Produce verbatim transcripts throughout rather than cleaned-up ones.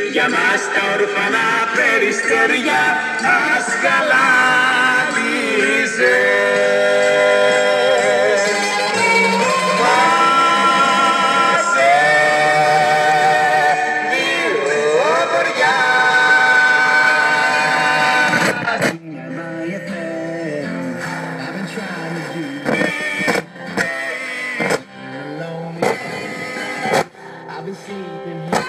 για μας τα ορφανά περιστέρια ας γαλάτιζες. Πάσε δύο βοριά. I've been sleeping here.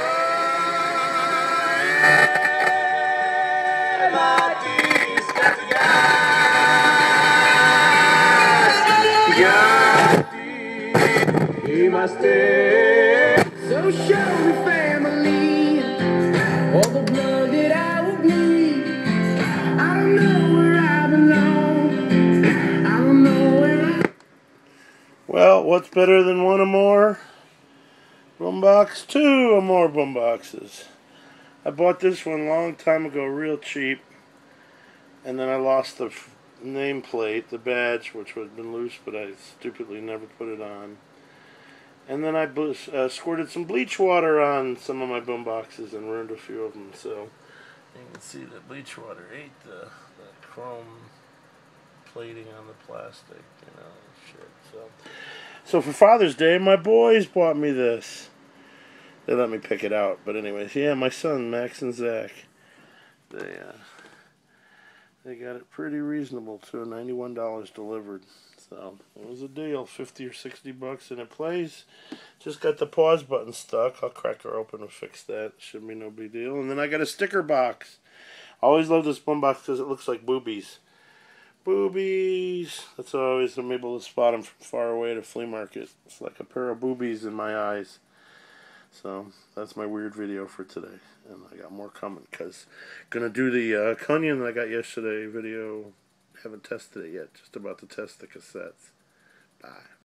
Είμαστε so show me family, all the blood that I will bleed. I don't know where I belong. I don't know where I. Well, what's better than one or more? Boombox, two or more boomboxes. I bought this one a long time ago, real cheap, and then I lost the nameplate, the badge, which had been loose, but I stupidly never put it on. And then I uh, squirted some bleach water on some of my boomboxes and ruined a few of them. So you can see that bleach water ate the, the chrome plating on the plastic, you know, shit. So, so for Father's Day, my boys bought me this. They let me pick it out, but anyways, yeah, my son Max and Zach, they uh, they got it pretty reasonable too, ninety-one dollars delivered. So it was a deal, fifty or sixty bucks, and it plays. Just got the pause button stuck. I'll crack her open and fix that. Should be no big deal. And then I got a sticker box. I always love this boombox because it looks like boobies. Boobies. That's how I always am able to spot them from far away at a flea market. It's like a pair of boobies in my eyes. So that's my weird video for today, and I got more coming because gonna do the uh, Cunyon that I got yesterday video. Haven't tested it yet. Just about to test the cassettes. Bye.